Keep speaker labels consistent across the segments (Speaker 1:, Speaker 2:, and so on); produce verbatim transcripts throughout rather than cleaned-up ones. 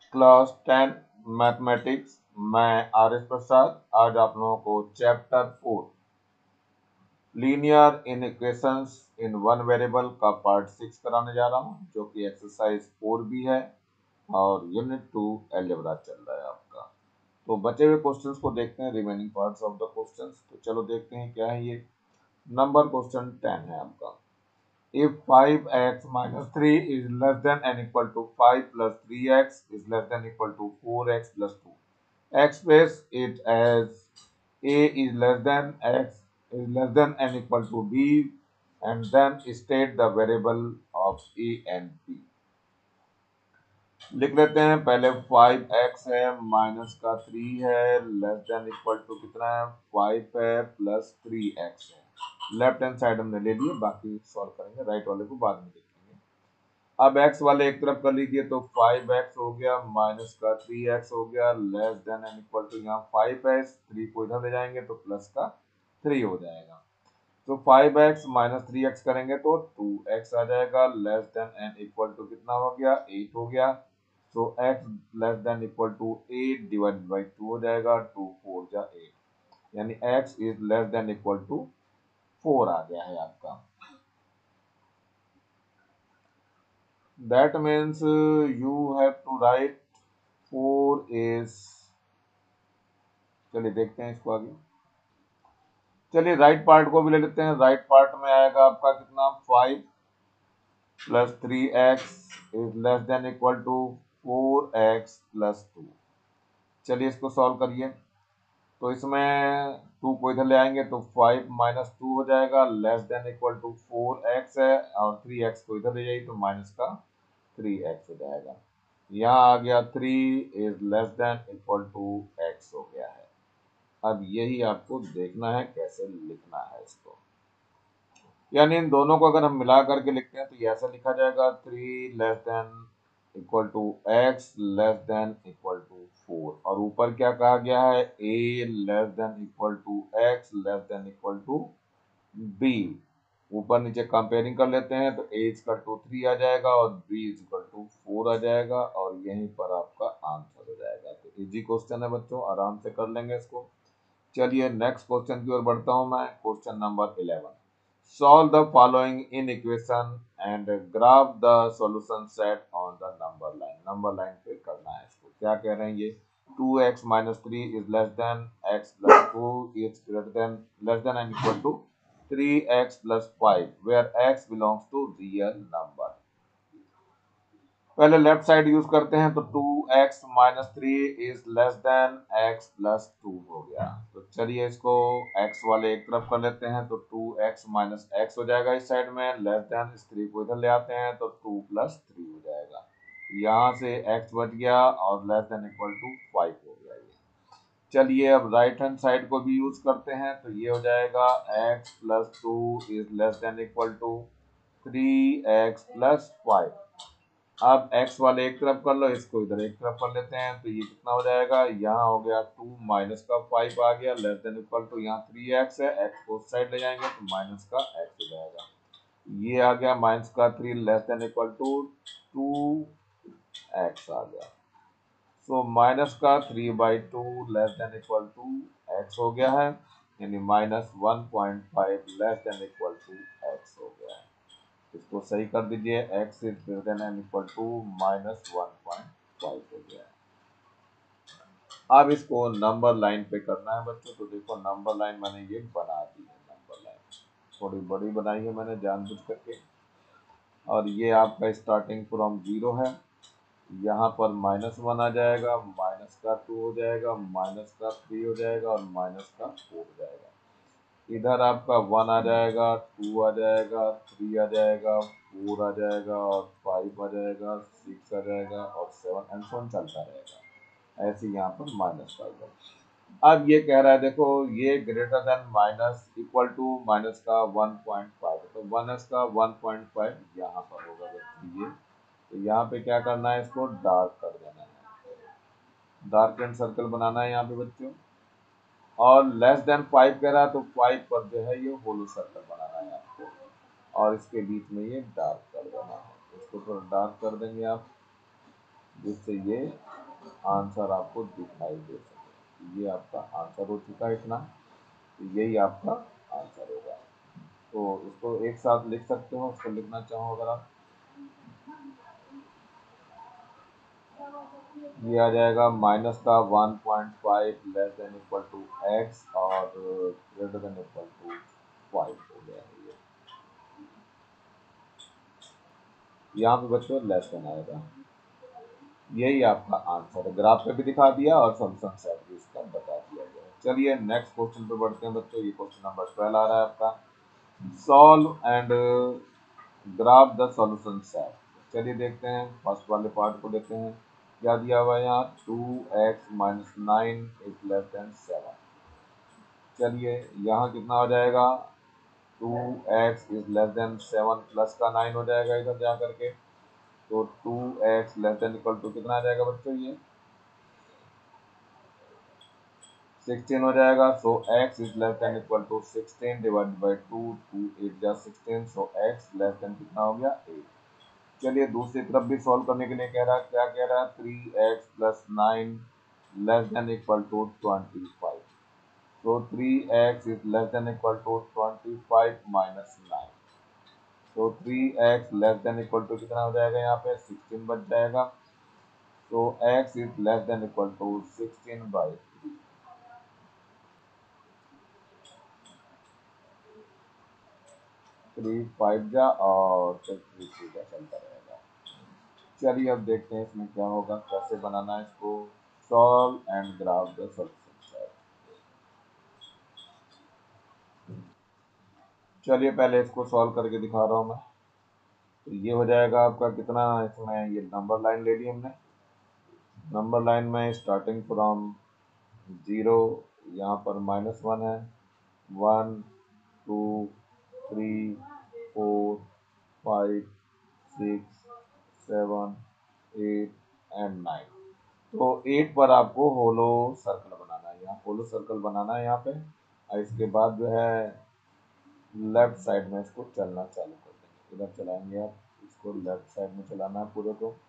Speaker 1: Class ten mathematics. मैं R S Prasad आज आप लोगों को chapter four linear in equations in one variable का पार्ट सिक्स कराने जा रहा हूँ, जो कि एक्सरसाइज फोर भी है और यूनिट टू अलजेब्रा चल रहा है आपका। तो बचे हुए क्वेश्चंस को देखते हैं, remaining parts of the questions. तो चलो देखते हैं क्या है ये। नंबर क्वेश्चन टेन है आपका। If five x minus three is less than and equal to five plus three x is less than equal to four x plus two. Express it as a is less than x is less than and equal to b and then state the variable of a and b. लिख लेते हैं पहले five x है minus का three है less than equal to कितना है five है प्लस थ्री एक्स है। लेफ्ट हैंड साइड हमने ले लिए, बाकी सॉल्व करेंगे, राइट वाले को बाद में देखेंगे। अब x वाले एक तरफ कर लीजिए तो फाइव एक्स हो गया माइनस का थ्री एक्स हो गया less than and equal to यहाँ फाइव है, थ्री को इधर ले जाएंगे तो प्लस का थ्री हो जाएगा। तो five x minus three x करेंगे तो टू एक्स आ जाएगा less than and equal to कितना हो गया एट हो गया। तो x less than equal to eight divide by two हो जाएगा, टू फोर जा एट, यानी x is less than equal to four आ गया है आपका। That means you have to write four is, चलिए देखते हैं इसको आगे। चलिए राइट पार्ट को भी ले लेते हैं। राइट पार्ट में आएगा आपका कितना five plus three x is less than equal to four x plus two. चलिए इसको सॉल्व करिए। तो इसमें टू को इधर ले आएंगे तो फाइव माइनस टू हो जाएगा less than equal to four x है, और थ्री एक्स को इधर ले जाइए तो माइनस का थ्री एक्स हो जाएगा। यहाँ आ गया three is less than equal to x हो गया है। अब यही आपको देखना है कैसे लिखना है इसको, यानी इन दोनों को अगर हम मिला करके लिखते हैं तो ये ऐसा लिखा जाएगा three less than equal to x less than equal to four, और ऊपर क्या कहा गया है A less than equal to x less than equal to B. ऊपर नीचे कंपेयरिंग कर लेते हैं तो ए इक्वल टू थ्री आ जाएगा और बी इक्वल टू फोर आ जाएगा, और यहीं पर आपका आंसर हो जाएगा। तो इजी क्वेश्चन है बच्चों, आराम से कर लेंगे इसको। चलिए नेक्स्ट क्वेश्चन की ओर बढ़ता हूं मैं। Question number eleven. Solve the following in equation and graph the solution set on the number line. Number line पे करना है इसको। क्या कह रहे हैं ये, two x minus three is less than x plus two is greater than less than and equal to three x plus five where x belongs to real number. पहले लेफ्ट साइड यूज करते हैं तो two x minus three is less than x plus two हो गया। तो चलिए इसको x वाले एक तरफ कर लेते हैं तो टू एक्स माइनस एक्स हो जाएगा इस साइड में, लेस देन इस थ्री को इधर ले आते हैं तो टू प्लस थ्री हो जाएगा। यहाँ से x बच गया और less than equal to five हो गया ये। चलिए अब राइट हैंड साइड को भी यूज करते हैं तो ये हो जाएगा x plus two is less than equal to three x plus five. अब x वाले एक तरफ कर लो, इसको इधर एक तरफ कर लेते हैं तो ये कितना हो जाएगा, यहाँ हो गया टू माइनस का फाइव आ गया लेस देन इक्वल टू यहाँ थ्री एक्स है, x को उस साइड ले जाएंगे तो माइनस का x हो जाएगा। ये आ गया माइनस का three less than equal to two x आ गया। सो माइनस का three by two less than equal to x हो गया है, यानी minus one point five less than equal to x हो गया है। इसको सही कर दीजिए, x is greater than equal to minus one point five हो गया है। अब इसको नंबर लाइन पे करना है बच्चों। तो देखो नंबर लाइन मैंने ये बना दी है, नंबर लाइन थोड़ी बड़ी बनाई है मैंने जानबूझ करके, और ये आपका स्टार्टिंग फ्रॉम जीरो है। यहाँ पर माइनस वन आ जाएगा, माइनस का टू हो जाएगा, माइनस का थ्री हो जाएगा और माइनस का फोर हो जाएगा। इधर आपका वन आ जाएगा, टू आ जाएगा, थ्री आ जाएगा, फोर आ जाएगा और फाइव आ जाएगा, सिक्स आ जाएगा और सेवन एंड सो चलता रहेगा। ऐसे यहाँ पर माइनस फाइव है। अब ये कह रहा है देखो ये greater than minus equal to minus का वन पॉइंट फाइव, तो माइनस का वन पॉइंट फाइव यहाँ पर होगा बच्चों ये। तो यहाँ पे क्या करना है, इसको डार्क कर देना है, डार्क एंड सर्कल बनाना है यहाँ पे बच्चों। और लेस देन फाइव कह रहा है तो फाइव पर जो है ये होलो सर्कल बनाना है आपको, और इसके बीच में ये डार्क कर देना है। इसको थोड़ा डार्क कर देंगे आप। जिससे ये आंसर आपको दिखाई दे सके। ये आपका आंसर हो चुका है इतना, तो यही आपका आंसर होगा। तो इसको एक साथ लिख सकते हो, उसको लिखना चाहो अगर आप, ये आ जाएगा माइनस का one point five less than equal to x और greater than equal to five हो गया है ये। यहाँ पे बच्चों लेस देन आएगा। यही आपका आंसर है, ग्राफ पे भी दिखा दिया और सॉल्यूशन सेट भी इसका बता दिया गया है। चलिए नेक्स्ट क्वेश्चन पे बढ़ते हैं बच्चों। ये क्वेश्चन नंबर ट्वेल्व आ रहा है आपका, solve and graph the solution set. चलिए देखते हैं, फर्स्ट वाले पार्ट को देखते हैं। क्या दिया हुआ है यहाँ, two x minus nine is less than seven. चलिए यहाँ कितना हो जाएगा, two x is less than seven plus का नाइन हो जाएगा इधर जा करके, तो two x less than equal to कितना आ जाएगा बच्चों, ये सिक्सटीन हो जाएगा। So x is less than equal to sixteen divide by two, two eight जा sixteen, so x less than कितना हो गया, एट। चलिए दूसरी तरफ भी सॉल्व करने के लिए कह रहा है, क्या कह रहा है, three x plus nine less than equal to twenty five. So three x is less than equal to twenty five minus nine, तो three x less than equal to कितना हो जाएगा, यहाँ पे सिक्सटीन बच जाएगा। तो x is less than equal to sixteen by three five जा और फिर थ्री थ्री जा चलता रहेगा। चलिए अब देखते हैं इसमें क्या होगा, कैसे बनाना है इसको, solve and graph the solution. चलिए पहले इसको सॉल्व करके दिखा रहा हूँ मैं। तो ये हो जाएगा आपका कितना, इसमें ये नंबर लाइन ले ली हमने। नंबर लाइन में स्टार्टिंग फ्रॉम जीरो, यहाँ पर माइनस वन है, one two three four five six seven eight and nine. तो एट पर आपको होलो सर्कल बनाना है, यहाँ होलो सर्कल बनाना है यहाँ पे, और इसके बाद जो है लेफ्ट साइड में इसको चलना चालू कर देंगे, इधर चलाएंगे आप, इसको लेफ्ट साइड में चलाना है पूरे को।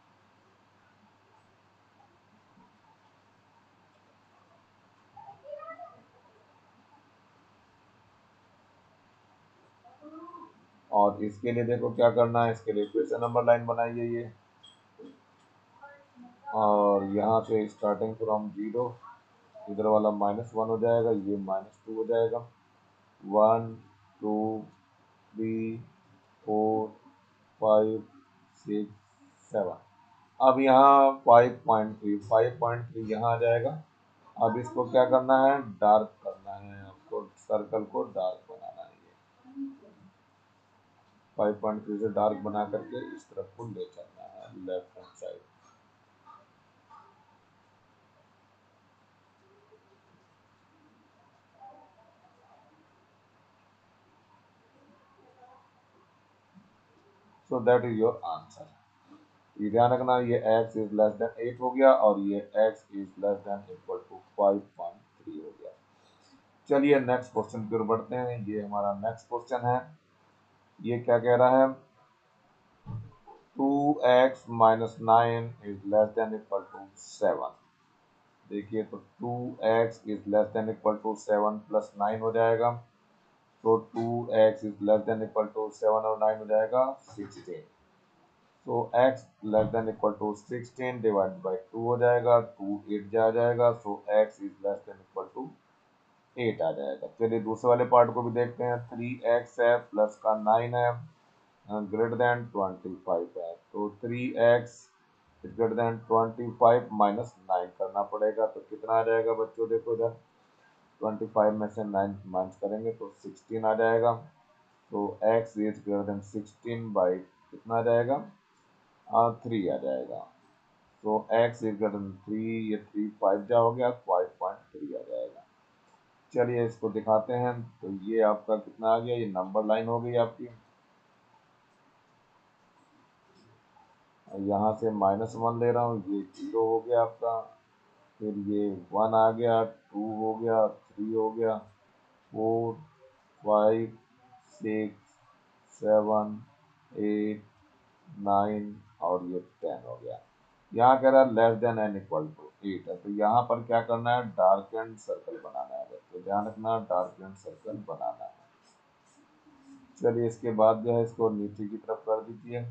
Speaker 1: और इसके लिए देखो क्या करना है, इसके लिए फिर से नंबर लाइन बनाइए ये, और यहाँ से स्टार्टिंग फ्रॉम जीरो, इधर वाला माइनस वन हो जाएगा, ये माइनस टू हो जाएगा, one two three four five six seven. अब यहाँ five point three, five point three यहाँ आ जाएगा। अब इसको क्या करना है, डार्क करना है आपको, सर्कल को डार्क बनाना है, ये फाइव पॉइंट थ्री से डार्क बना करके इस तरफ को ले चलना है left hand side. So that is your answer. ये ध्यान रखना, ये x is less than eight हो गया और ये x is less than equal to five point three हो गया। चलिए नेक्स्ट क्वेश्चन की ओर बढ़ते हैं। ये हमारा नेक्स्ट क्वेश्चन है, ये क्या कह रहा है, two x minus nine is less than equal to seven. देखिए तो two x is less than equal to seven plus nine हो जाएगा, तो two x is less than equal to seven और नाइन हो जाएगा सिक्सटीन। तो x less than equal to sixteen divide by two हो जाएगा, टू एट जा जाएगा, so x is less than equal to eight आ जाएगा। चलिए दूसरे वाले पार्ट को भी देखते हैं, थ्री एक्स है प्लस का नाइन है ग्रेटर देन ट्वेंटी फाइव है, तो three x is greater than twenty five minus nine करना पड़ेगा, तो कितना आ जाएगा बच्चों, देखो इधर ट्वेंटी फाइव में से नाइन माइनस करेंगे तो सिक्सटीन आ जाएगा। तो x is greater than sixteen by कितना आ जाएगा, थ्री आ जाएगा। तो x is greater than three, ये थ्री फाइव जा हो गया, फाइव पॉइंट थ्री आ जाएगा। चलिए इसको दिखाते हैं। तो ये आपका कितना आ गया, ये नंबर लाइन हो गई आपकी, यहाँ से माइनस वन ले रहा हूँ, ये जीरो हो गया आपका, फिर ये वन आ गया, टू हो गया, थ्री हो गया, four five six seven eight nine और ये टेन हो गया। यहाँ कह रहा है less than and equal to eight है, तो यहाँ पर क्या करना है, डार्क एंड सर्कल बनाना है। तो ध्यान रखना, डार्क एंड सर्कल बनाना है। चलिए इसके बाद जो है इसको नीचे की तरफ कर दीजिए।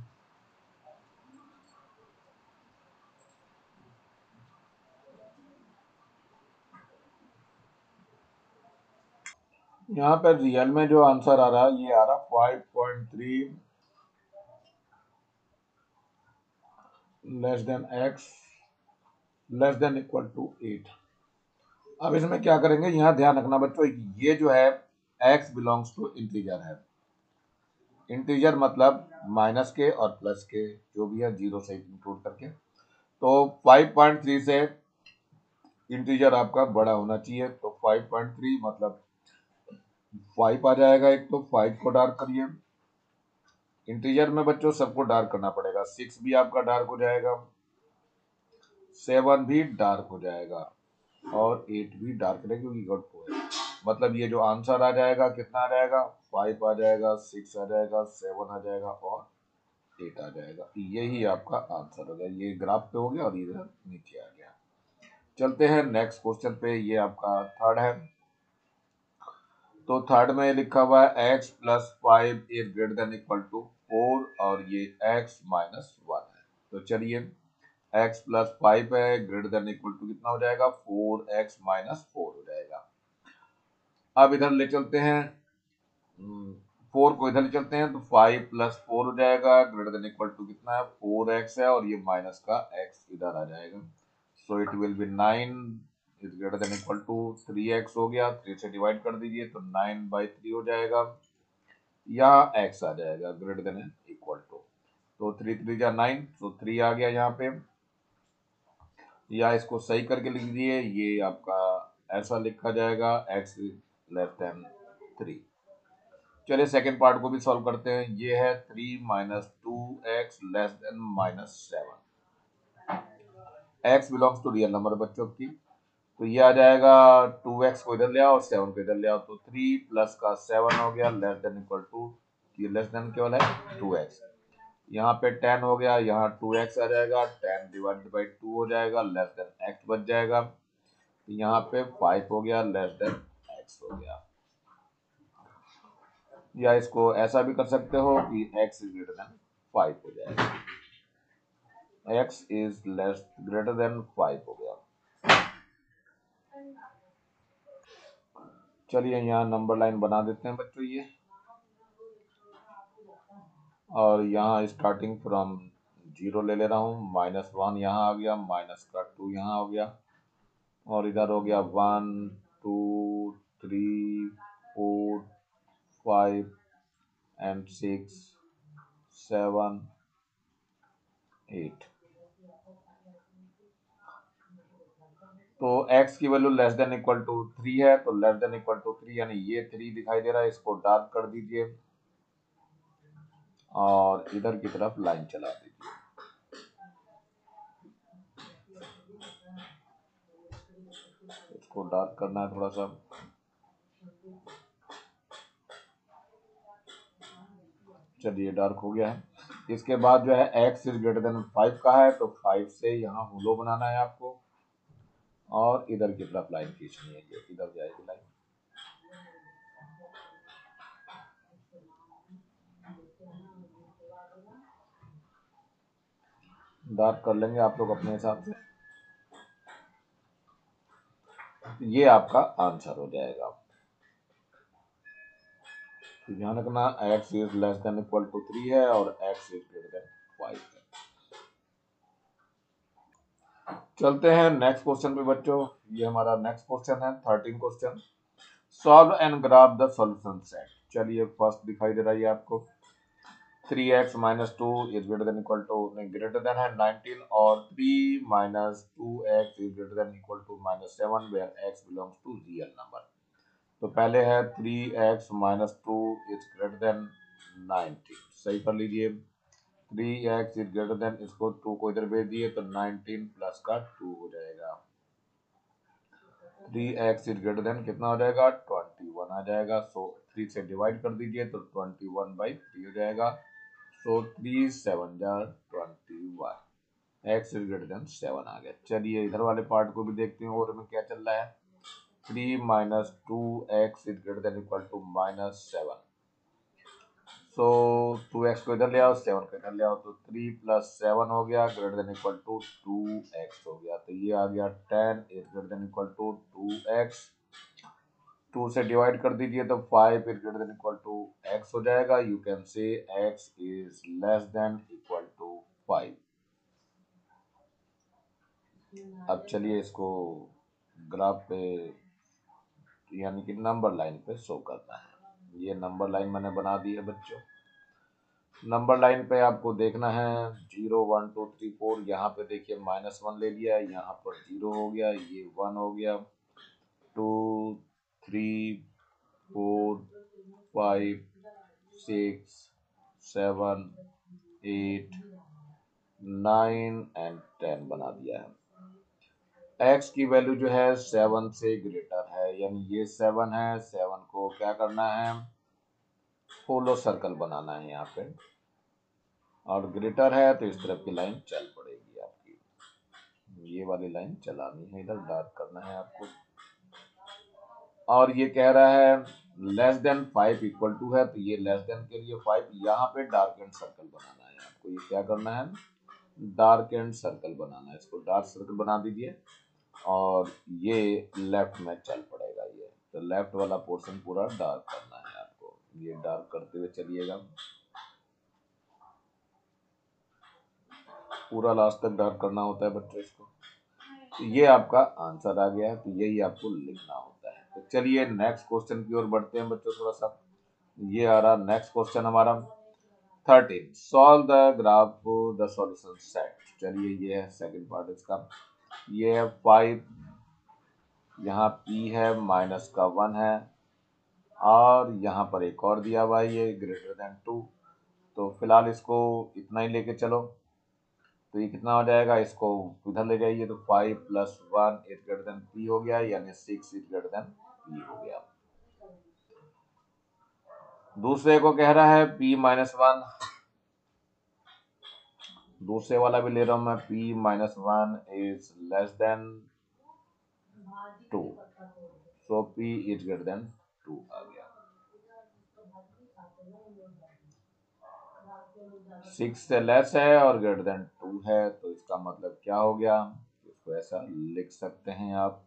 Speaker 1: यहाँ पर रियल में जो आंसर आ रहा है ये आ रहा five point three less than x less than equal to eight. अब इसमें क्या करेंगे, यहाँ ध्यान रखना बच्चों, ये जो है x बिलोंग्स टू इंटीजर है। इंटीजर मतलब माइनस के और प्लस के जो भी है जीरो से इंक्लूड करके। तो फाइव पॉइंट थ्री से इंटीजर आपका बड़ा होना चाहिए। तो फाइव पॉइंट थ्री मतलब फाइव आ जाएगा। एक तो फाइव को डार्क करिए। इंटीजर में बच्चों सबको डार्क करना पड़ेगा। सिक्स भी आपका डार्क हो जाएगा, सेवन भी डार्क हो जाएगा और एट भी डार्क रहेगा क्योंकि गॉड को है। मतलब ये जो आंसर आ जाएगा कितना आ जाएगा, फाइव आ जाएगा, सिक्स आ जाएगा, सेवन आ जाएगा और एट आ जाएगा। यही आपका आंसर हो गया। ये ग्राफ पे हो गया और इधर नीचे आ गया। चलते हैं नेक्स्ट क्वेश्चन पे। ये आपका थर्ड है। तो थर्ड में लिखा हुआ है x plus five is greater than equal to four और ये x माइनस वन है। तो चलिए x प्लस फाइव है, ग्रेटर देन इक्वल टू कितना हो जाएगा, फोर एक्स माइनस फोर हो जाएगा। अब इधर ले चलते हैं, फोर को इधर ले चलते हैं तो फाइव प्लस फोर हो जाएगा, ग्रेटर देन इक्वल टू कितना है, फोर एक्स है और ये माइनस का x इधर आ जाएगा। So it will be nine is greater than equal to three x हो गया। थ्री से डिवाइड कर दीजिए तो नाइन बाई थ्री हो जाएगा। यहाँ x आ जाएगा ग्रेटर देन इक्वल टू, तो थ्री थ्री जा नाइन, तो थ्री आ गया यहाँ पे। या इसको सही करके लिख दीजिए, ये आपका ऐसा लिखा जाएगा x लेस देन थ्री। चलिए सेकेंड पार्ट को भी सॉल्व करते हैं। ये है three minus two x less than minus seven. X belongs to real number बच्चों की, तो ये आ जाएगा टू एक्स को इधर ले आओ और सेवन को इधर ले आओ, तो थ्री प्लस का सेवन हो गया लेस देन इक्वल टू, ये लेस देन केवल है टू एक्स। यहाँ पे टेन हो गया, यहाँ टू एक्स आ जाएगा, टेन डिवाइडेड बाई टू हो जाएगा, लेस देन एक्स बच जाएगा। यहाँ पे फाइव हो गया लेस देन एक्स हो गया। या इसको ऐसा भी कर सकते हो कि x is greater than five हो जाएगा, x is less greater than five हो गया। चलिए यहाँ नंबर लाइन बना देते हैं बच्चों ये, और यहाँ स्टार्टिंग फ्रॉम जीरो ले ले रहा हूँ। माइनस वन यहाँ आ गया, माइनस का टू यहाँ हो गया और इधर हो गया one two three four five and six seven eight. तो x की value less than equal to three है, तो less than equal to three यानी ये थ्री दिखाई दे रहा है, इसको डार्क कर दीजिए और इधर की तरफ लाइन चला दीजिए। इसको डार्क करना है थोड़ा सा। चलिए डार्क हो गया है। इसके बाद जो है x is greater than five का है, तो फाइव से यहाँ हुलो बनाना है आपको और इधर की तरफ लाइन खींचनी है, ये इधर जाएगी लाइन। डार्क कर लेंगे आप लोग अपने हिसाब से। ये आपका आंसर हो जाएगा। तो ध्यान रखना x is less than equal to three है और x is greater than five है। चलते हैं नेक्स्ट क्वेश्चन पे बच्चों। ये हमारा नेक्स्ट क्वेश्चन है thirteen question. Solve and graph the solution set. चलिए फर्स्ट दिखाई दे रहा है आपको, three x minus two is greater than equal to, greater than है नाइनटीन और three minus two x is greater than equal to minus seven where x belongs to real number. तो पहले है three x minus two is greater than nineteen, सही कर लीजिए। Three x is greater than, इसको two को इधर भेज दिए तो नाइनटीन प्लस का टू हो जाएगा। Three x is greater than कितना हो जाएगा, ट्वेंटी वन आ जाएगा। सो थ्री से डिवाइड कर दीजिए तो ट्वेंटी वन बाई थ्री हो जाएगा। सो थ्री सेवन जार twenty one. X is greater than seven आ गया। चलिए इधर वाले पार्ट को भी देखते हैं और में क्या चल रहा है। Three minus two x is greater than equal to minus seven. So two x को इधर ले आओ, सेवन को इधर ले आओ, तो थ्री प्लस सेवन हो गया greater than equal to two x हो गया। तो ये आ गया ten is greater than equal to two x. Two से डिवाइड कर दीजिए तो five is greater than equal to x हो जाएगा। You can say x is less than equal to five. अब चलिए इसको ग्राफ पे यानी कि नंबर लाइन पे शो करना है। ये नंबर लाइन मैंने बना दी है बच्चों। नंबर लाइन पे आपको देखना है zero one two three four. यहाँ पे देखिए माइनस वन ले लिया, यहाँ पर जीरो हो गया, ये वन हो गया, two three four five six seven eight nine and ten बना दिया है। एक्स की वैल्यू जो है सेवन से ग्रेटर है, यानी ये सेवन है। सेवन को क्या करना है, होलो सर्कल बनाना है यहाँ पे, और ग्रेटर है तो इस तरफ की लाइन चल पड़ेगी आपकी। ये वाली लाइन चलानी है, इधर डार्क करना है आपको। और ये कह रहा है less than five equal to है, तो ये लेस देन के लिए फाइव, यहाँ पे डार्क एंड सर्कल बनाना है आपको। ये क्या करना है, डार्क एंड सर्कल बनाना है। इसको डार्क सर्कल बना दीजिए और ये लेफ्ट में चल पड़ेगा। ये तो लेफ्ट वाला पोर्शन पूरा डार्क करना है आपको। ये डार्क करते हुए चलिएगा, पूरा लास्ट तक डार्क करना होता है बच्चों इसको। तो ये आपका आंसर आ गया है, तो यही आपको लिखना होता है। तो चलिए नेक्स्ट क्वेश्चन की ओर बढ़ते हैं बच्चों थोड़ा सा। ये आ रहा नेक्स्ट क्वेश्चन हमारा thirteen. Solve the graph the solution set. चलिए ये है सेकंड पार्ट इसका। ये है फाइव, यहाँ पी है माइनस का वन है, और यहाँ पर एक और दिया हुआ है ये ग्रेटर देन टू। तो फिलहाल इसको इतना ही लेके चलो। तो ये कितना हो जाएगा, इसको इधर ले जाइए तो five plus one is greater than p हो गया, यानी six is greater than p हो गया। दूसरे को कह रहा है p माइनस वन, दूसरे वाला भी ले रहा हूं मैं, p minus one is less than two, so p is greater than two आ गया। सिक्स से लेस है और ग्रेटर देन टू है, तो इसका मतलब क्या हो गया, इसको ऐसा लिख सकते हैं आप,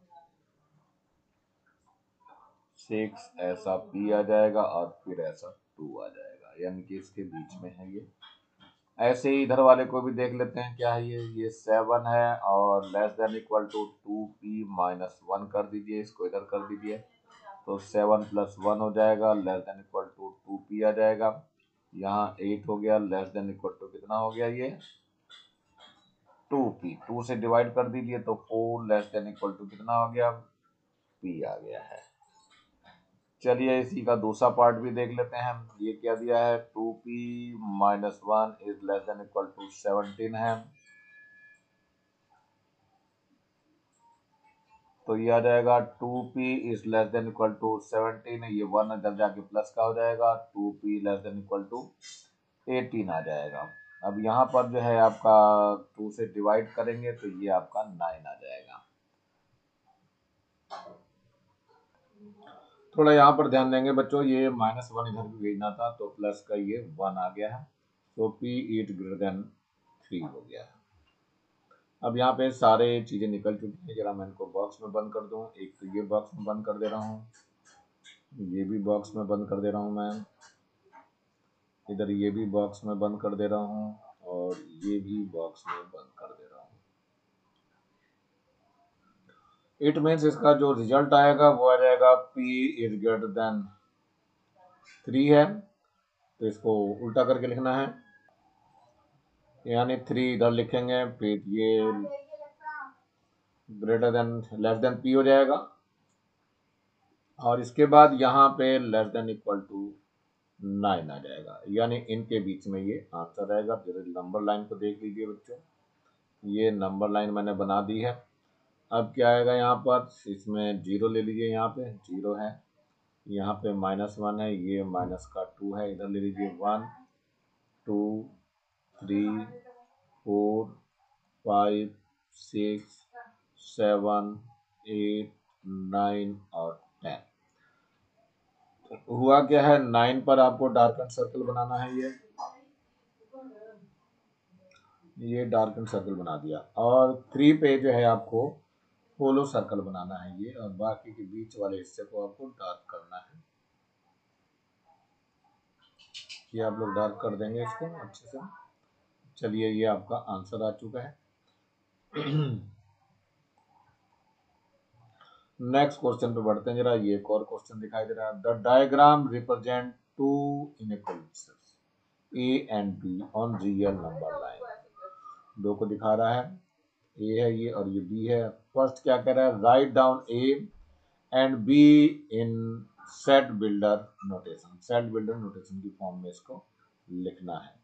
Speaker 1: सिक्स ऐसा p आ जाएगा और फिर ऐसा टू आ जाएगा, यानी कि इसके बीच में है ये। ऐसे ही इधर वाले को भी देख लेते हैं क्या है ये ये सेवन है और less than equal to two p minus one कर दीजिए, इसको इधर कर दीजिए तो सेवन प्लस वन हो जाएगा, less than equal to two p आ जाएगा। यहाँ एट हो गया, लेस देन इक्वल टू कितना हो गया ये टू पी, टू से डिवाइड कर दीजिए तो four, less than equal to कितना हो गया पी आ गया है। चलिए इसी का दूसरा पार्ट भी देख लेते हैं हम। ये क्या दिया है, two p minus one is less than equal to seventeen है, तो ये आ जाएगा two p is less than equal to seventeen, ये वन इधर जाके प्लस का हो जाएगा, two p less than equal to eighteen आ जाएगा। अब यहाँ पर जो है आपका टू से डिवाइड करेंगे तो ये आपका नाइन आ जाएगा। थोड़ा यहाँ पर ध्यान देंगे बच्चों, ये माइनस वन इधर भी भेजना था तो प्लस का ये वन आ गया है, तो p is greater than three हो गया है। अब यहाँ पे सारे चीजें निकल चुकी है, जरा मैं इनको बॉक्स में बंद कर दूं। एक तो ये बॉक्स में बंद कर दे रहा हूँ, ये भी बॉक्स में बंद कर दे रहा हूँ मैं, इधर ये भी बॉक्स में बंद कर दे रहा हूँ, और ये भी बॉक्स में बंद कर दे रहा हूँ। इट मीन्स इसका जो रिजल्ट आएगा वो आ जाएगा p is greater than three है, तो इसको उल्टा करके लिखना है, यानी थ्री इधर लिखेंगे, फिर ये greater than less than p हो जाएगा, और इसके बाद यहाँ पे less than equal to nine आ जाएगा, यानी इनके बीच में ये आंसर रहेगा। फिर नंबर लाइन को देख लीजिए बच्चों, ये नंबर लाइन मैंने बना दी है। अब क्या आएगा यहाँ पर, इसमें जीरो ले लीजिए, यहाँ पे जीरो है, यहाँ पे माइनस वन है, ये माइनस का टू है, इधर ले लीजिए one two three four five, six, seven, eight, nine और टेन। हुआ क्या है, नाइन पर आपको डार्कन सर्कल बनाना है, ये ये डार्कन सर्कल बना दिया, और थ्री पे जो है आपको पोलो सर्कल बनाना है ये, और बाकी के बीच वाले हिस्से को आपको डार्क करना है। ये आप लोग डार्क कर देंगे इसको अच्छे से। चलिए, ये आपका आंसर आ चुका है। नेक्स्ट क्वेश्चन पे बढ़ते हैं जरा। ये एक और क्वेश्चन दिखाई दे रहा है। The diagram represent two inequalities A and B on real number line. दो को दिखा रहा है, ए है ये और ये बी है। फर्स्ट क्या कह रहा है, write down A and B in set builder notation. Set builder notation की फॉर्म में इसको लिखना है।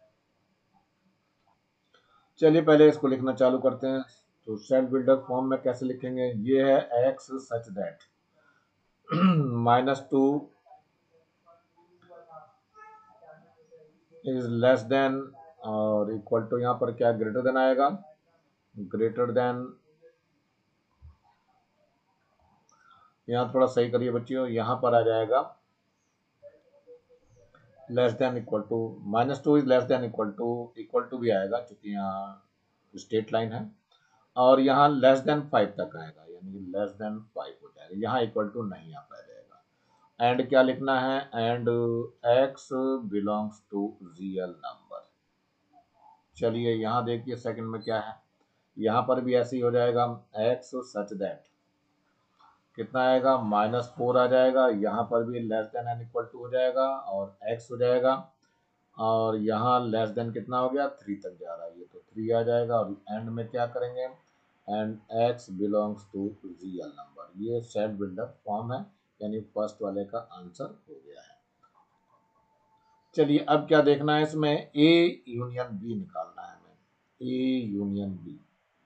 Speaker 1: चलिए पहले इसको लिखना चालू करते हैं। तो सेट बिल्डर फॉर्म में कैसे लिखेंगे, ये है x such that minus two is less than और इक्वल टू, यहाँ पर क्या ग्रेटर देन आएगा, ग्रेटर देन, यहाँ थोड़ा सही करिए बच्चियों, यहाँ पर आ जाएगा less than equal to, minus two is less than equal to, equal to भी आएगा क्योंकि यहाँ स्ट्रेट लाइन है, और यहाँ लेस देन फाइव तक आएगा, यानी कि लेस देन फाइव हो जाएगा। यहाँ इक्वल टू नहीं आ पाएगा। एंड क्या लिखना है, and x belongs to real number. चलिए यहाँ देखिए सेकंड में क्या है, यहाँ पर भी ऐसे ही हो जाएगा, एक्स सच दैट कितना आएगा, माइनस फोर आ जाएगा। यहाँ पर भी less than and equal to हो जाएगा और एक्स हो जाएगा, और यहाँ लेस देन कितना हो गया, थ्री तक जा रहा है, ये तो थ्री आ जाएगा। और एंड में क्या करेंगे, and x belongs to real number. ये सेट बिल्डर फॉर्म है, यानी फर्स्ट वाले का आंसर हो गया है। चलिए अब क्या देखना है इसमें, ए यूनियन बी निकालना है हमें, ए यूनियन बी।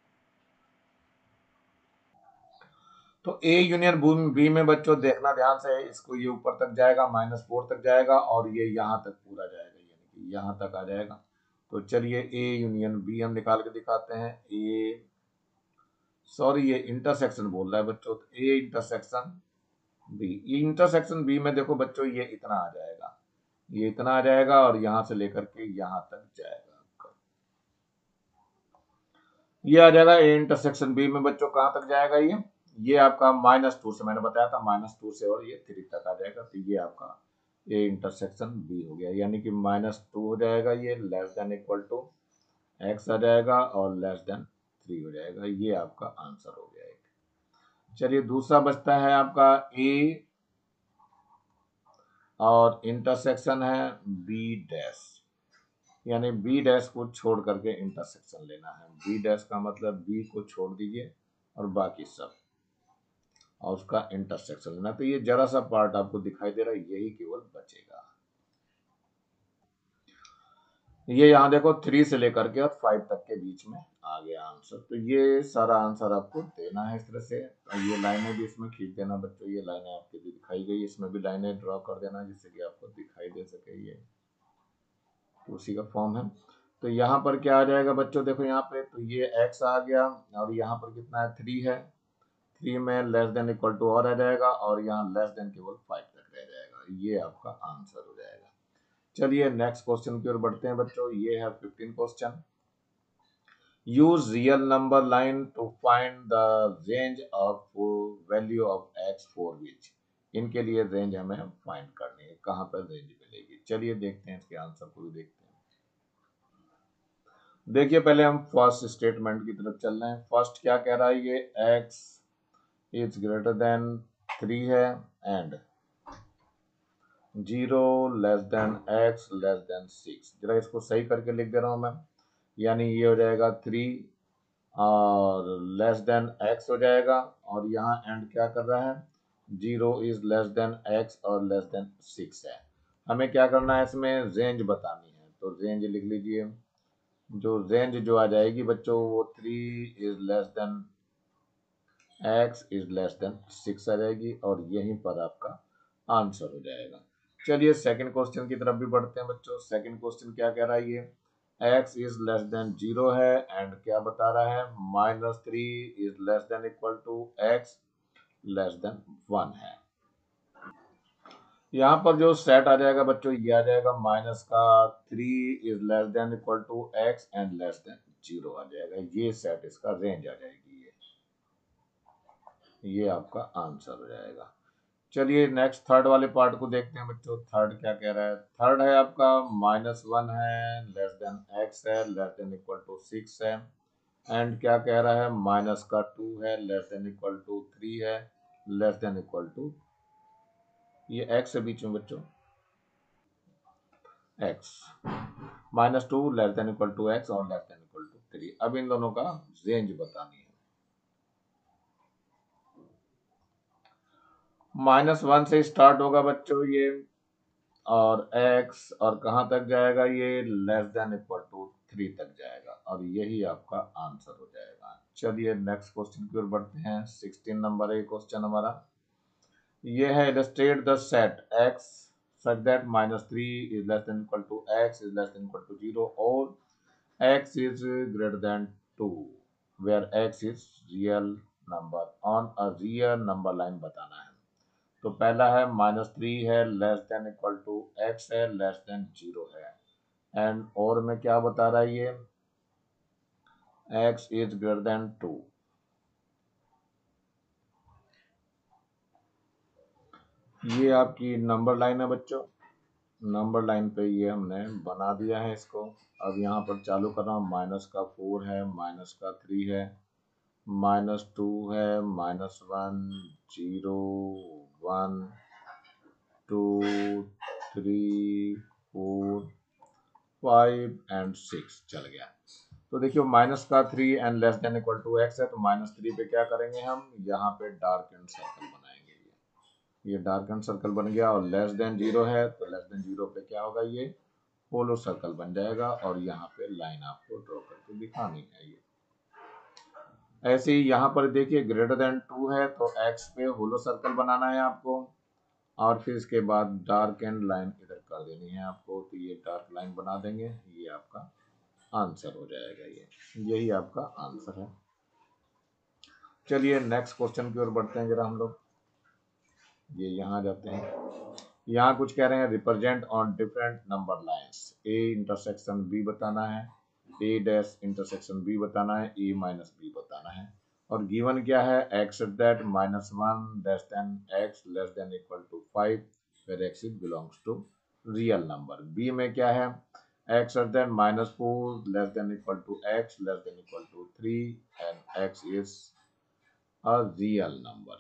Speaker 1: तो ए यूनियन बी में बच्चों देखना ध्यान से, इसको ये ऊपर तक जाएगा, माइनस फोर तक जाएगा, और ये यहाँ तक पूरा जाएगा, यानी कि यहाँ तक आ जाएगा। तो चलिए ए यूनियन बी हम निकाल के दिखाते हैं। ए सॉरी ये इंटरसेक्शन बोल रहा है बच्चों, तो A intersection B, intersection B में देखो बच्चों ये इतना आ जाएगा, ये इतना आ जाएगा, और यहां से लेकर के यहां तक जाएगा आपका, ये आ जाएगा ए इंटरसेक्शन बी में बच्चों। कहां तक जाएगा ये ये आपका माइनस टू से, मैंने बताया था माइनस टू से, और ये थ्री तक आ जाएगा। तो ये आपका ए इंटरसेक्शन बी हो गया, यानी कि माइनस टू हो जाएगा, ये less than equal to x आ जाएगा, और लेस देन थ्री हो जाएगा। ये आपका आंसर हो गया एक। चलिए दूसरा बचता है आपका ए और इंटरसेक्शन है बी डैश, यानी बी डैश को छोड़ करके इंटरसेक्शन लेना है। बी डैश का मतलब बी को छोड़ दीजिए और बाकी सब, और उसका इंटरसेक्शन लेना। तो ये जरा सा पार्ट आपको दिखाई दे रहा है, यही केवल बचेगा। ये यहाँ देखो थ्री से लेकर के और फाइव तक के बीच में आ गया आंसर। तो ये सारा आंसर आपको देना है इस तरह से। और ये लाइनें भी इसमें खींच देना बच्चों, ये लाइनें आपके भी दिखाई गई, इसमें भी लाइनें ड्रॉ कर देना जिससे कि आपको दिखाई दे सके। ये उसी का फॉर्म है। तो यहाँ पर क्या आ जाएगा बच्चों, देखो यहाँ पे तो ये x आ गया, और यहाँ पर कितना है, थ्री है, थ्री में लेस देन इक्वल टू और आ जाएगा, और यहाँ लेस देन केवल फाइव तक रह जाएगा। ये आपका आंसर हो जाएगा। चलिए नेक्स्ट क्वेश्चन की ओर बढ़ते हैं बच्चों। ये है fifteen question. Use real number line to find the range of value of x for which. इनके लिए रेंज हमें फाइंड करनी है, कहाँ पर रेंज मिलेगी। चलिए देखते हैं इसके आंसर को भी देखते हैं। देखिए पहले हम फर्स्ट स्टेटमेंट की तरफ चल रहे हैं। फर्स्ट क्या कह रहा है, ये x is greater than three है, and zero less than x less than six. जरा इसको सही करके लिख दे रहा हूं मैं, यानी ये हो जाएगा थ्री और लेस देन x हो जाएगा, और यहाँ एंड क्या कर रहा है, zero is less than x और लेस देन सिक्स है। हमें क्या करना है, इसमें रेंज बतानी है। तो रेंज लिख लीजिए, जो रेंज जो आ जाएगी बच्चों वो three is less than x is less than six आ जाएगी, और यहीं पर आपका आंसर हो जाएगा। चलिए सेकंड क्वेश्चन की तरफ भी बढ़ते हैं बच्चों। सेकंड क्वेश्चन क्या कह रहा है, ये x is less than zero है एंड क्या बता रहा है minus three is less than equal to x less than one है। यहाँ पर जो सेट आ जाएगा बच्चों ये आ जाएगा माइनस का three is less than equal to x and less than zero आ जाएगा, ये सेट इसका रेंज आ जाएगी, ये ये आपका आंसर हो जाएगा। चलिए नेक्स्ट थर्ड वाले पार्ट को देखते हैं बच्चों। थर्ड क्या कह रहा है, थर्ड है आपका माइनस वन है लेस देन एक्स है less than equal to six है एंड क्या कह रहा है माइनस का टू है less than equal to three है लेस देन इक्वल टू, ये एक्स है बीच में बच्चों, x minus two less than equal to x और less than equal to three. अब इन दोनों का रेंज बतानी है। माइनस वन से स्टार्ट होगा बच्चों ये और x और कहाँ तक जाएगा ये less than equal to three तक जाएगा और यही आपका आंसर हो जाएगा। चलिए नेक्स्ट क्वेश्चन की ओर बढ़ते हैं। सिक्सटीन नंबर है क्वेश्चन हमारा, ये है illustrate the set x such that minus three is less than equal to x is less than equal to zero or x is greater than two where x is real number on a real number line बताना है। तो पहला है minus three है less than equal to x है less than zero है and और में क्या बता रहा है ये x is greater than two. ये आपकी नंबर लाइन है बच्चों, नंबर लाइन पे ये हमने बना दिया है इसको। अब यहाँ पर चालू कर रहा हूँ, माइनस का फोर है माइनस का थ्री है माइनस टू है minus one zero one two three four five and six चल गया। तो देखिए माइनस का three and less than equal to x है, तो माइनस थ्री पे क्या करेंगे हम यहाँ पे डार्क एंड सर्कल बनाएंगे, ये ये डार्क एंड सर्कल बन गया और लेस देन जीरो है तो लेस देन जीरो पे क्या होगा ये होलो सर्कल बन जाएगा और यहाँ पे लाइन आपको ड्रॉ करके दिखानी है। ये ऐसे ही यहाँ पर देखिए ग्रेटर देन टू है तो एक्स पे होलो सर्कल बनाना है आपको और फिर इसके बाद डार्क एंड लाइन इधर कर देनी है आपको, तो ये डार्क लाइन बना देंगे, ये आपका आंसर हो जाएगा, ये यही आपका आंसर है। चलिए नेक्स्ट क्वेश्चन की ओर बढ़ते हैं जरा हम लोग, ये यहाँ जाते हैं। यहाँ कुछ कह रहे हैं represent on different number lines, A intersection B बताना है, ए डैश इंटरसेक्शन बी बताना है, ए माइनस बी बताना है और गिवन क्या है x that minus one less than x less than equal to five where x is belongs to real number. B में क्या है x less than minus four less than equal to x less than equal to three and x is a real number।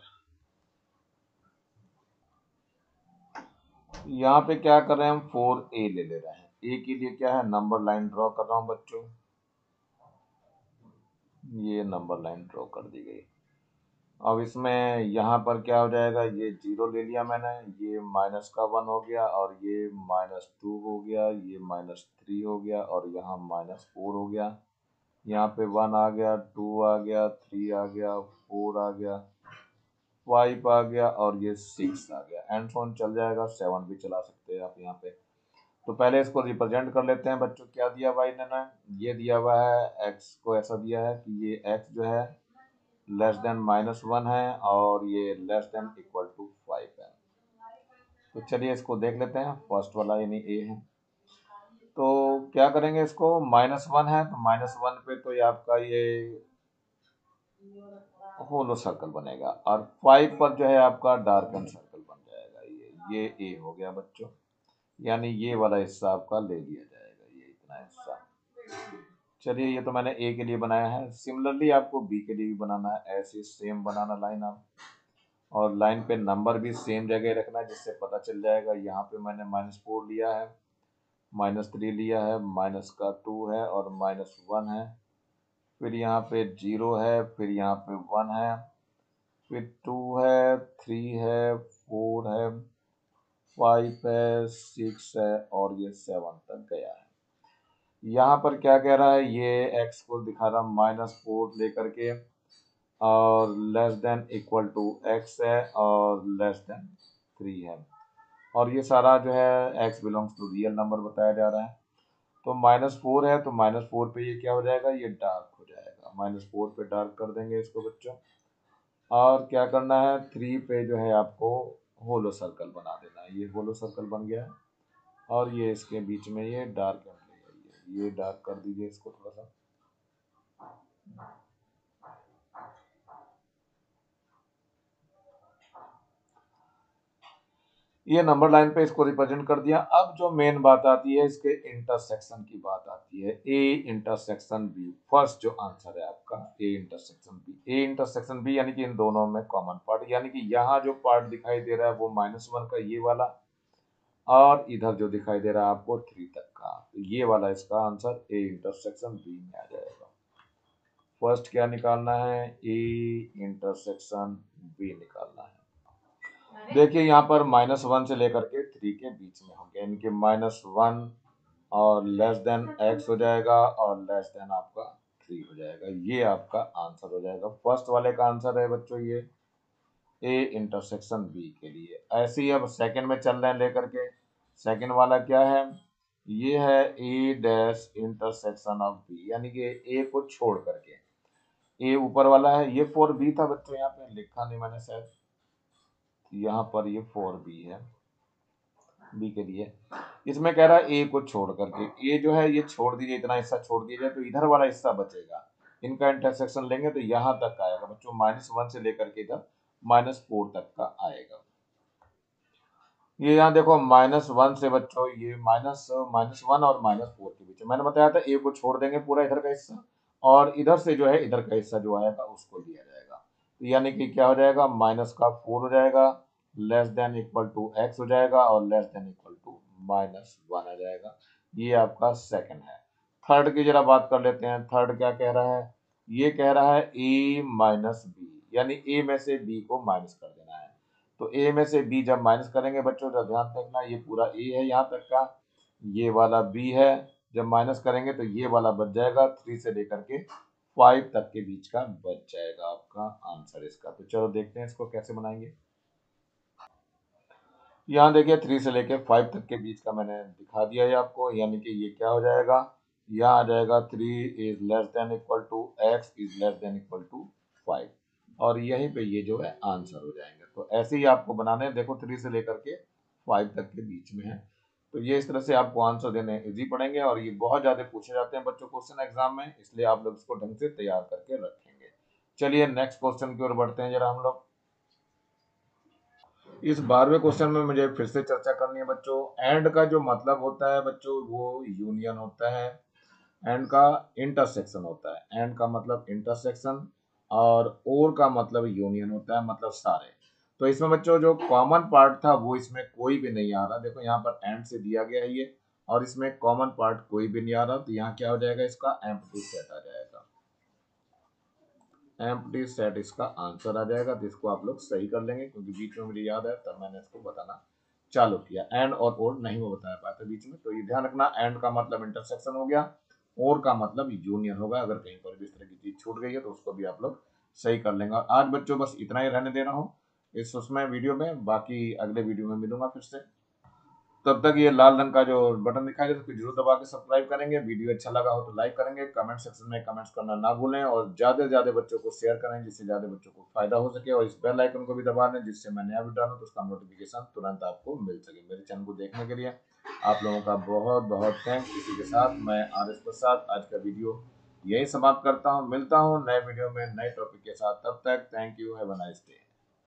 Speaker 1: यहाँ पे क्या कर रहे हैं हम फोर ए ले ले रहे हैं, ए के लिए क्या है नंबर लाइन ड्रॉ कर रहा हूँ बच्चों, ये नंबर लाइन ड्रॉ कर दी गई। अब इसमें यहाँ पर क्या हो जाएगा ये जीरो ले लिया मैंने, ये माइनस का वन हो गया और ये माइनस टू हो गया, ये माइनस थ्री हो गया और यहाँ माइनस फोर हो गया, यहाँ पे वन आ गया टू आ गया थ्री आ गया फोर आ गया फाइव आ गया और ये सिक्स आ गया एंड सोन चल जाएगा, सेवन भी चला सकते हैं आप यहाँ पे। तो पहले इसको रिप्रेजेंट कर लेते हैं बच्चों, क्या दिया हुआ इन्होंने, ये दिया हुआ है एक्स को ऐसा दिया है कि ये एक्स जो है लेस देन माइनस वन है और ये less than equal to five है। तो चलिए इसको देख लेते हैं, फर्स्ट वाला यानी ए है। तो क्या करेंगे इसको, माइनस वन है तो माइनस वन पे तो ये आपका ये होलो सर्कल बनेगा और फाइव पर जो है आपका डार्क एंड सर्कल बन जाएगा, ये ये ए हो गया बच्चों, यानी ये वाला हिस्सा आपका ले लिया जाएगा, ये इतना हिस्सा। चलिए ये तो मैंने ए के लिए बनाया है, सिमिलरली आपको बी के लिए भी बनाना है, ऐसे सेम बनाना लाइन आप और लाइन पे नंबर भी सेम जगह रखना है जिससे पता चल जाएगा। यहाँ पे मैंने माइनस फोर लिया है माइनस थ्री लिया है माइनस का टू है और माइनस वन है, फिर यहाँ पे जीरो है फिर यहाँ पे वन है फिर टू है थ्री है फोर है फाइव है सिक्स है और ये सेवन तक गया है। यहाँ पर क्या कह रहा है ये एक्स को दिखा रहा माइनस फोर लेकर के और less than equal to x है और लेस देन थ्री है और ये सारा जो है x belongs to real number बताया जा रहा है। तो माइनस फोर है, तो माइनस फोर पे ये क्या हो जाएगा, ये डार्क हो जाएगा। माइनस फोर पे डार्क कर देंगे इसको बच्चों। और क्या करना है, थ्री पे जो है आपको होलो सर्कल बना देना है। ये होलो सर्कल बन गया है और ये इसके बीच में ये डार्क ये डार्क कर दीजिए इसको थोड़ा सा। ये नंबर लाइन पे इसको रिप्रेजेंट कर दिया। अब जो मेन बात आती है इसके इंटरसेक्शन की बात आती है, ए इंटरसेक्शन बी। फर्स्ट जो आंसर है आपका A intersection B. A intersection B यानी कि इन दोनों में कॉमन पार्ट, यानी कि यहाँ जो पार्ट दिखाई दे रहा है वो माइनस वन का ये वाला, और इधर जो दिखाई दे रहा है आपको थ्री तक का, तो ये वाला इसका आंसर ए इंटरसेक्शन बी में आ जाएगा। फर्स्ट क्या निकालना है, ए इंटरसेक्शन बी निकालना है। देखिए यहाँ पर माइनस वन से लेकर के थ्री के बीच में होंगे, यानी कि माइनस वन और लेस देन एक्स हो जाएगा और लेस देन आपका थ्री हो जाएगा। ये आपका आंसर हो जाएगा। फर्स्ट वाले का आंसर है बच्चों ये ए इंटरसेक्शन बी के लिए। ऐसे ही अब सेकंड में चल रहे हैं लेकर के। सेकंड वाला क्या है, ये है A dash intersection of B, यानी कि ए को छोड़ करके। ए ऊपर वाला है, ये फोर बी था बच्चों, यहाँ पे लिखा नहीं मैंने शायद, यहाँ पर ये फोर बी है बी के लिए। इसमें कह रहा है ए को छोड़ करके, ए जो है ये छोड़ दीजिए, इतना हिस्सा छोड़ दीजिए तो इधर वाला हिस्सा बचेगा। इनका इंटरसेक्शन लेंगे तो यहाँ तक आएगा बच्चों, माइनस वन से लेकर के इधर माइनस फोर तक का आएगा। ये यहाँ देखो माइनस वन से बच्चों ये माइनस माइनस वन और माइनस फोर के बीच मैंने बताया था ए को छोड़ देंगे पूरा इधर का हिस्सा, और इधर से जो है इधर का हिस्सा जो आएगा उसको दिया जाएगा। तो यानी कि क्या हो जाएगा, माइनस का फोर हो जाएगा, less than equal to x हो जाएगा और less than equal to minus one आ जाएगा। ये आपका सेकंड है। थर्ड की जरा बात कर लेते हैं। थर्ड क्या कह रहा है, ये कह रहा है ए माइनस बी, यानी ए में से बी को माइनस कर देना है। तो ए में से बी जब माइनस करेंगे बच्चों तो ध्यान रखना ये पूरा ए है यहाँ तक का, ये वाला बी है, जब माइनस करेंगे तो ये वाला बच जाएगा, थ्री से लेकर के फाइव तक के बीच का बच जाएगा आपका आंसर इसका। तो चलो देखते हैं इसको कैसे बनाएंगे। यहाँ देखिए थ्री से लेके फाइव तक के बीच का मैंने दिखा दिया है आपको, यानी कि ये क्या हो जाएगा, यहाँ आ जाएगा three is less than equal to x is less than equal to five, और यहीं पे ये जो है आंसर हो जाएंगे। तो ऐसे ही आपको बनाने हैं, देखो थ्री से लेकर के फाइव तक के बीच में है। तो ये इस तरह से आपको आंसर देने इजी पड़ेंगे, और ये बहुत ज्यादा पूछे जाते हैं बच्चों क्वेश्चन एग्जाम में, इसलिए आप लोग इसको ढंग से तैयार करके रखेंगे। चलिए नेक्स्ट क्वेश्चन की ओर बढ़ते हैं जरा हम लोग। इस बारहवें क्वेश्चन में मुझे फिर से चर्चा करनी है बच्चों। एंड का जो मतलब होता है बच्चों वो यूनियन होता है, एंड का इंटरसेक्शन होता है। एंड का मतलब इंटरसेक्शन और और का मतलब यूनियन होता है, मतलब सारे। तो इसमें बच्चों जो कॉमन पार्ट था वो इसमें कोई भी नहीं आ रहा। देखो यहाँ पर एंड से दिया गया है ये, और इसमें कॉमन पार्ट कोई भी नहीं आ रहा, तो यहाँ क्या हो जाएगा, इसका एम्प्टी सेट आ जाएगा। एम्प्टी सेट इसका आंसर आ जाएगा। तो इसको आप लोग सही कर लेंगे, क्योंकि बीच में मुझे याद है तब मैंने इसको बताना चालू किया। एंड और और नहीं वो बताया पाया बीच में, तो ये ध्यान रखना। एंड का मतलब इंटरसेक्शन हो गया, और का मतलब यूनियन होगा। अगर कहीं पर भी इस तरह की चीज छूट गई है तो उसको भी आप लोग सही कर लेंगे। आज बच्चों बस इतना ही रहने दे रहा हूँ इस उसमें वीडियो में, बाकी अगले वीडियो में मिलूंगा फिर से। तब तक ये लाल रंग का जो बटन दिखाई दे उसको जरूर दबा के सब्सक्राइब करेंगे। वीडियो अच्छा लगा हो तो लाइक करेंगे, कमेंट सेक्शन में कमेंट्स करना ना भूलें, और ज्यादा से ज्यादा बच्चों को शेयर करें जिससे ज्यादा बच्चों को फायदा हो सके, और इस बेल आइकन को भी दबा दें जिससे मैं नया वीडियो डालूं तो उसका नोटिफिकेशन तुरंत आपको मिल सके। मेरे चैनल को देखने के लिए आप लोगों का बहुत बहुत थैंक्स। इसी के साथ मैं आर एस प्रसाद आज का वीडियो यही समाप्त करता हूँ। मिलता हूँ नए वीडियो में नए टॉपिक के साथ, तब तक thank you, have a nice day.